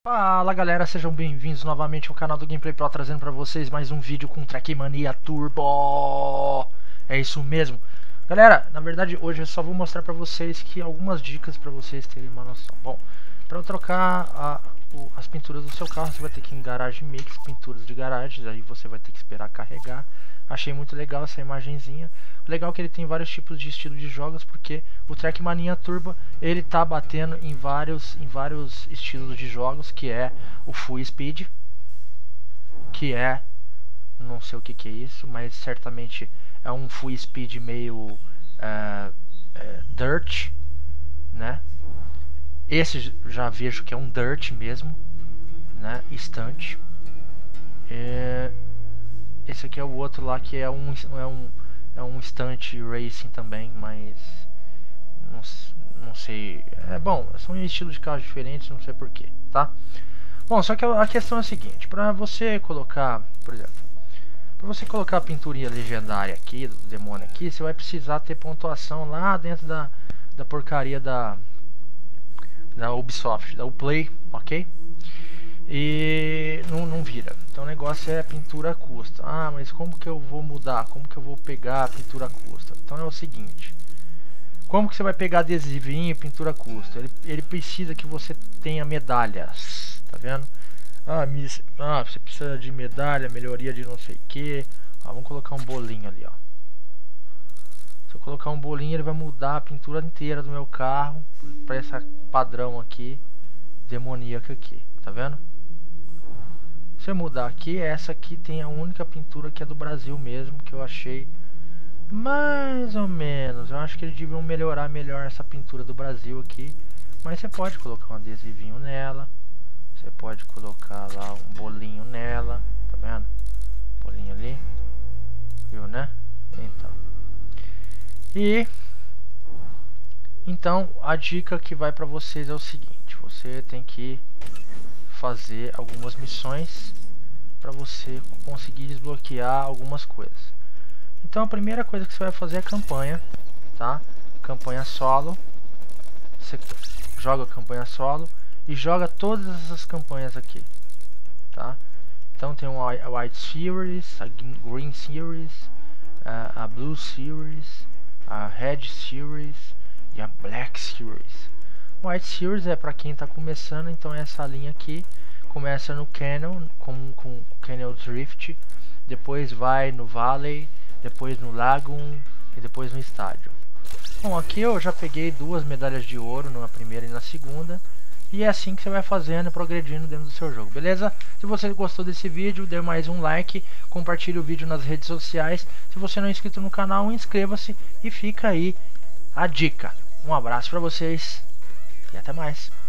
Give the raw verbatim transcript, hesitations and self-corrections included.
Fala galera, sejam bem-vindos novamente ao canal do Gameplay Pro, trazendo pra vocês mais um vídeo com Trackmania Turbo. É isso mesmo. Galera, na verdade hoje eu só vou mostrar pra vocês que algumas dicas pra vocês terem uma noção. Bom, pra trocar a, o, as pinturas do seu carro, você vai ter que ir em Garage Mix, pinturas de garagem, aí você vai ter que esperar carregar. Achei muito legal essa imagenzinha. O legal é que ele tem vários tipos de estilo de jogos, porque o Trackmania Turbo ele tá batendo em vários, em vários estilos de jogos, que é o Full Speed, que é, não sei o que, que é isso, mas certamente é um Full Speed meio é, é, Dirt, né? Esse já vejo que é um Dirt mesmo, né? Estante. É, esse aqui é o outro lá que é um é um é um Stunt Racing também, mas não, não sei, é bom, são estilos de carros diferentes, não sei porquê, tá? Bom, só que a questão é a seguinte: para você colocar, por exemplo, para você colocar a pinturinha legendária aqui do demônio aqui, você vai precisar ter pontuação lá dentro da da porcaria da da Ubisoft, da Uplay, ok? E não, não vira. Então o negócio é pintura custa. Ah, mas como que eu vou mudar? Como que eu vou pegar a pintura custa? Então é o seguinte: como que você vai pegar adesivinho e pintura custa? Ele, ele precisa que você tenha medalhas, tá vendo? Ah, miss, ah, você precisa de medalha, melhoria de não sei o que. Ah, vamos colocar um bolinho ali, ó. Se eu colocar um bolinho, ele vai mudar a pintura inteira do meu carro para esse padrão aqui, demoníaco aqui, tá vendo? Se eu mudar aqui, essa aqui tem a única pintura que é do Brasil mesmo, que eu achei mais ou menos. Eu acho que eles deviam melhorar melhor essa pintura do Brasil aqui. Mas você pode colocar um adesivinho nela. Você pode colocar lá um bolinho nela. Tá vendo? Bolinho ali. Viu, né? Então. E... Então, a dica que vai pra vocês é o seguinte: você tem que fazer algumas missões para você conseguir desbloquear algumas coisas. Então a primeira coisa que você vai fazer é campanha, tá? Campanha solo. Você joga a campanha solo e joga todas essas campanhas aqui, tá? Então tem a White Series, a Green Series, a, a Blue Series, a Red Series e a Black Series. White Series é para quem está começando, então essa linha aqui começa no Canyon, com, com Canyon Drift, depois vai no Valley, depois no Lagoon e depois no Estádio. Bom, aqui eu já peguei duas medalhas de ouro, na primeira e na segunda, e é assim que você vai fazendo e progredindo dentro do seu jogo, beleza? Se você gostou desse vídeo, dê mais um like, compartilhe o vídeo nas redes sociais. Se você não é inscrito no canal, inscreva-se e fica aí a dica. Um abraço para vocês e até mais.